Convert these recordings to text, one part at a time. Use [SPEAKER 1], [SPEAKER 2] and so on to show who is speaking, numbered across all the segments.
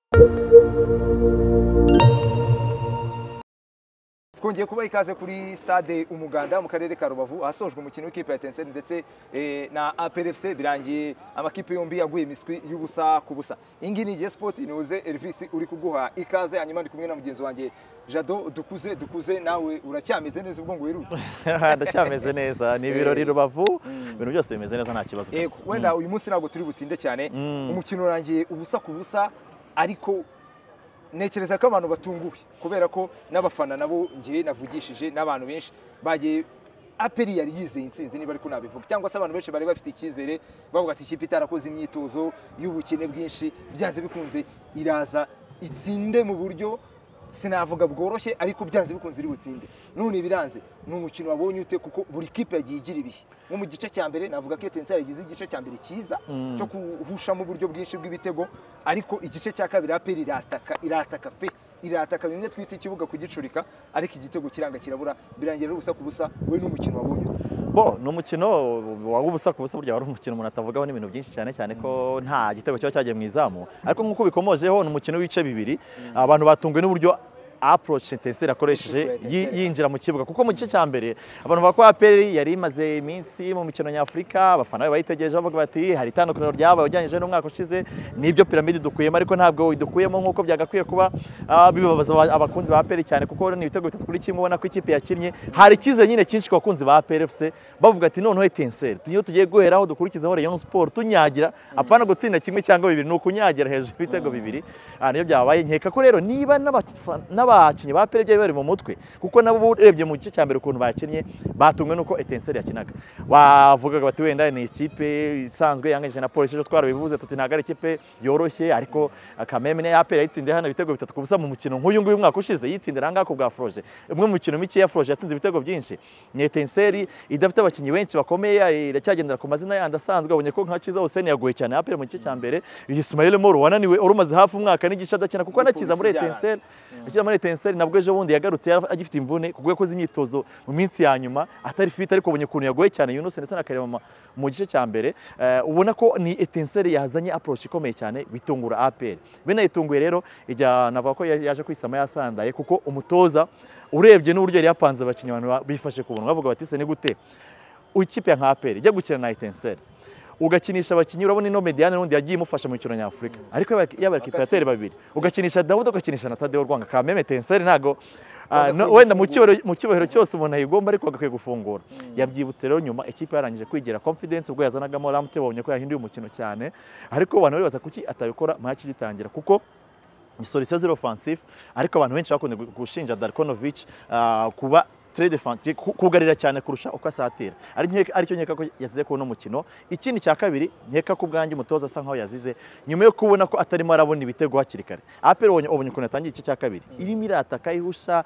[SPEAKER 1] twongeye kuba ikaze kuri stade Umuganda mu karere ka Rubavu ahasojwe umukino w'ikipe ya Etincelle ndetse na APR FC birangiye amakipe yombi yaguye imiswi y'ubusa ku busa. Ingi ni J Sport Inoze Elvis uri kuguha ikaze hanyuma ndi kumwe na mugenzi wanjye Jado dukuze nawe uracyameze neza ubwo ngo wiruke.
[SPEAKER 2] Ndacyameze neza ni ibirori Rubavu ibintu byose bimeze neza nta kibazo
[SPEAKER 1] rwose. Wenda uyu munsi ntabwo turi butinde cyane umukino urangiye ubusa ku busa ariko nekereza ko abantu batunguwe kubera ko n'abafana nabo ngiye navugishije n'abantu benshi bagiye APR yari yizeye intsinzi niba ariko nabivuga cyangwa se abantu benshi bari bafite icyizere bavuga ati ikipe itarakoze imyitozo y'ubukene bwinshi byanze bikunze iraza itsinde mu buryo sinavuga bworoshye ariko byanze bikunze iri butsinde. None biranze ni umukino wabonye ute kuko buri kipe yagiye igira ibihe nko mu gice cya mbere navuga ko Etincelle yagize igice cya mbere cyiza cyo kuhushamo uburyo bwinshi bw'ibitego ariko igice cya kabiri APR irataka bimwe twita ikibuga kugicurika ariko igitego kiranga kirabura birangira ubusa ku busa. We n'umukino wabonye ute?
[SPEAKER 2] Ni umukino w'ubusa ku busa burya wari umukino umuntu atavugaho n'ibintu byinshi cyane ko nta gitego cyaba cyagiye mu izamu ariko nk'uko bikomojeho ni umukino w'ibice bibiri abantu batunguwe n'uburyo approach Etincelle akoresheje yinjira mu kibuga kuko mu gice cya mbere abantu bavuga ko APR yari imaze iminsi mu mikino nyafurika abafana bayitegereje bavuga bati hari itandukaniro ryabaye ujyanyije n'umwaka ushize nibyo piramide dukuyemo ariko ntabwo idukuyemo nk'uko byagakwiye kuba bibabaza abakunzi ba APR cyane kuko ni ibitego 3-1 ubona ko ikipe yakinnye hari ikize nyine cyinshi ku bakunzi ba APR FC bavuga ati noneho Etincelle tugiye guheraho dukurikizaho Rayon Sport tunyagira apana gutsinda kimwe cyangwa bibiri nuko unyagira hejuru ibitego bibiri niyo byabaye nkeka ko rero niba n'abakinnyi ba APR bari mu mutwe kuko nabo urebye mu gice cya mbere ukuntu bakinnye batungwe nuko Etincelle yakinaga bavugaga bati wenda ni ikipe isanzwe yanganyije na Police ejo twarabivuze tuti ntago ari ikipe yoroshye ariko akameme ne APR yitsindiye hano ibitego 3 ku busa mu mukino nk'uyu nguyu umwaka ushize yitsindira ngako bwa Froge umwe mu mukino mike ya Froge yatsinze ibitego byinshi. Ni Etincelle idafite abakinnyi benshi bakomeye iracyagendera ku mazina yandi asanzwe abonye ko nka Kiza Hussein yaguye cyane APR mu gice cya mbere Ismail Moro wananiwe urumaze hafi umwaka n'igice adakina kuko anakiza muri Etincelle nabwo ejo bundi yagarutse agifite imvune kuko yakoze imyitozo mu minsi ya nyuma atari fit ariko ubonye ukuntu yagoye cyane Yunus ndetse na Karema mu gice cya mbere ubona ko ni Etincelle yazanye approach ikomeye cyane bitungura APR bene itunguye rero ijya navuga ko yaje kwisama yasandaye kuko umutoza urebye n'uburyo yari yapanze abakinnyi abantu bifashe ku buntu bavuga bati se ni gute ikipe ya APR ijya gukina na Etincelle ugakinisha abakinnyi urabona ino Mediane n'undi yagiye imufasha mu mikino nyafurika ariko y'abakipe babiri ugakinisha Davudo ugakinisha na Tadeo Rwanga kameme Etincelle ntago wenda mu cyubahiro cyose umuntu ayigomba ariko agakwiye gufungura yabyibutse rero nyuma ikipe yarangije kwigira confidence ubwo yazanagamo Ramte babonye ko yahinduye umukino cyane ariko abantu bari baza kuki atabikora match gitangira kuko ni solution zero offensive ariko abantu benshi bakunze gushinja Darkonovic kuba très défensif kugarira cyane kurusha uko asatira aricyo nkeka ko yazize ko no mukino. Ikindi cya kabiri nkeka ko ubwanjye umutoza asa nkaho yazize nyuma yo kubona ko atarimo arabona ibitego hakiri kare APR ubonye ukuntu yatangiye igice cya kabiri irimo irataka ihusha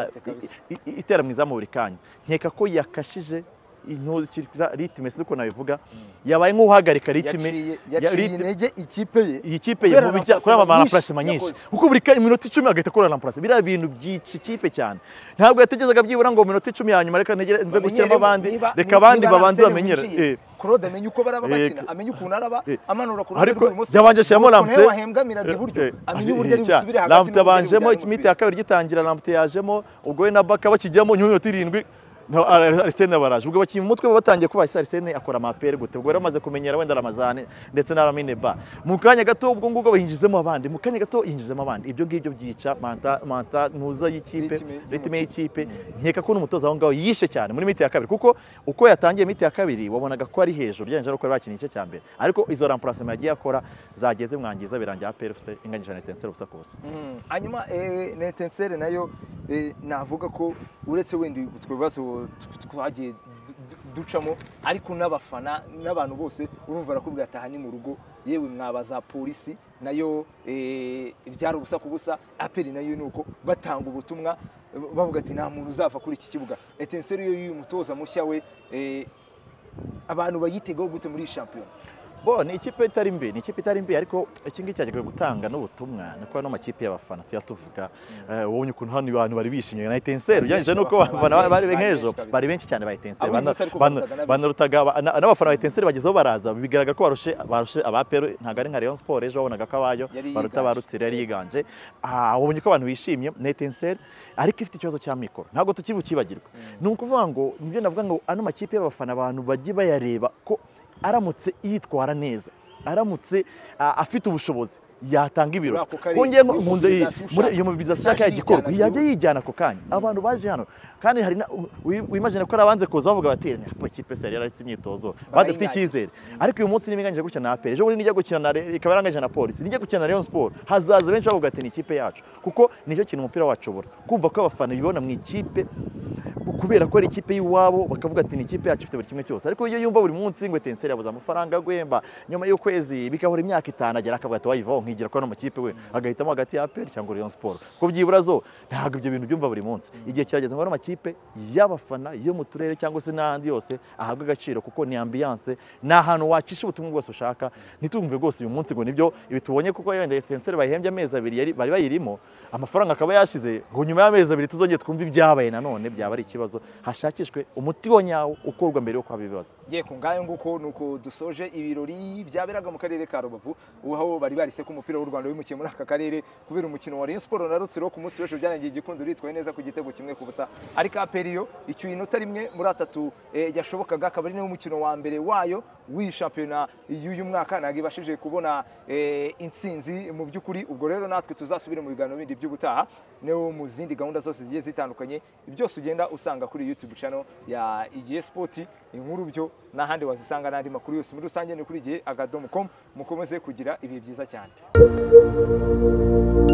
[SPEAKER 2] itera mu izamu buri kanya nkeka ko yakashije intuzi cyitwa ritme siko nabivuga yabaye nk'uhagarika ritme
[SPEAKER 1] intege
[SPEAKER 2] ikipe ye mu bijya kuri ama remplacement nyinshi kuko buri minota 10 agahita kora remplacer bira bintu by'ici kipe cyane ntabwo yategezaga byibura ngo minota 10 ya nyuma reka nze gushyiramo abandi reka abandi babanze bamenyera
[SPEAKER 1] Claude amenye uko baraba bakina amenye ukuntu araba amanura ku
[SPEAKER 2] ruhande rw'ibumoso yabanje shiramo Ramte
[SPEAKER 1] wahembgamiraga iburyo amenye uburyo ari busubire hagati
[SPEAKER 2] Ramte yabanjemo imiti ya kabiri gitangira Ramte yajemo ubwo we na Baka bakijyamo minota 7 Arsene baraje ubwo bakiye mu mutwe batangiye kuba Arsene akora amapere gute ubwo yaramaze kumenyera wenda Ramazane ndetse na Lamine Ba mu kanya gato ubwo ngugo bahinjizemo abandi mu kanya gato yinjizemo abandi ibyo ngibyo byica manta ntuza y'ikipe ritme y'ikipe nkeka ko n'umutoza aho ngaho yishe cyane muri miti ya kabiri kuko uko yatangiye miti ya kabiri wabonaga ko ari hejuru byanjye no bakina igice cya mbere ariko izo remplacement yagiye akora zageze mwangiza birangiye APR FC inganyije na Etincelle ubusa kose.
[SPEAKER 1] Hanyuma na Etincelle nayo navuga ko uretse wenda utwo bibazo twagiye ducamo ariko n'abafana n'abantu bose urumva arakubwira ati aha ni mu rugo yewe mwabaza polisi nayo ibyara ubusa ku busa APR nayo nuko batanga ubutumwa bavuga ati nta muntu uzava kuri iki kibuga. Etincelle yo y'umutoza mushya we abantu bayitegaho gute muri champion
[SPEAKER 2] bo ni ikipe itari mbi ariko iki ngiki cyagiye gutanga n'ubutumwa nuko ano makipe y'abafana tuya tuvuga wowe ukuntu hano abantu bari bishimye na Etincelle byanje nuko abafana bari nk'ejo bari benshi cyane ba Etincelle banarutaga n'abafana ba Etincelle bagezeho baraza bigaragara ko barushe abapero ntago ari nka Rayon Sport ejo wabonaga ko abayo baruta barutsira yari yiganje wabonye ko abantu bishimye na Etincelle ariko ifite ikibazo cya mikoro ntago tukibukibagirwa ni ukuvuga ngo nibyo navuga ngo ano makipe y'abafana abantu bagiye bayareba ko aramutse yitwara neza aramutse afite ubushobozi yatanga ibiro kongeye nkunda muri iyo mobilisation shaka yagikorwa yajya yijyana ako kanya abantu baje hano kandi hari wimagine ko arabanze kuza bavuga bati po ikipe se yari imyitozo badafite icyizere ariko uyu munsi nimiganje gukina na APR ejo muri nijya gukina na ikabaranganje na Police nijya gukina na Rayon Sport hazaza benshi bavuga ati ni ikipe yacu kuko nicyo kintu umupira wacu bura kumva ko abafana bibona mu ikipe kubera ko ari ikipe y'iwabo bakavuga ati ni ikipe yacu ifite buri kimwe cyose ariko iyo yumva buri munsi ngo Etincelle yabuze amafaranga gwemba nyuma y'ukwezi bigahora imyaka 5 agera akavuga ati wayivaho nkigira ko no makipe we agahitamo hagati ya APR cyangwa Rayon Sport ko byiburazo ntago ibyo bintu byumva buri munsi igihe kirageze ngo no makipe y'abafana yo mu turere cyangwa se n'ahandi yose ahabwa agaciro kuko ni ambiance n'ahantu wacisha ubutumwa bwose ushaka nitumve rwose uyu munsi ngo nibyo ibitubonye kuko yenda Etincelle bahembye amezi 2 bari bayirimo amafaranga akaba yashize ngo nyuma y'amezi 2 tuzongeye twumva ibyabaye nanone byaba ari ikibazo hashakishwe umuti wonyawo ukorwa mbere yo kwaba ibibazo
[SPEAKER 1] ye kungayo nguko nuko dusoje ibirori byaberaga mu karere ka Rubavu uho bari barise ku mupira w'u Rwanda wimukiye muri aka karere kubera umukino wa Rayon Sport na Rutsiro ku munsi w'ejo byarangiye igikunzo ritwaye neza ku gitego kimwe ku busa ariko APR icyo inota rimwe muri atatu yashobokaga akaba ari n'umukino wa mbere wayo w'iyi shampiyona y'uyu mwaka ntabwo ibashije kubona intsinzi mu by'ukuri ubwo rero natwe tuzasubire mu biganiro bindi by'ubutaha no mu zindi gahunda zose zigiye zitandukanye byose ugenda usanga kuri YouTube channel ya IGE Sport inkuru byo n'ahandi wazisanga n'andi makuru yose muri rusange ni kuri IGE.com mukomeze kugira ibihe byiza cyane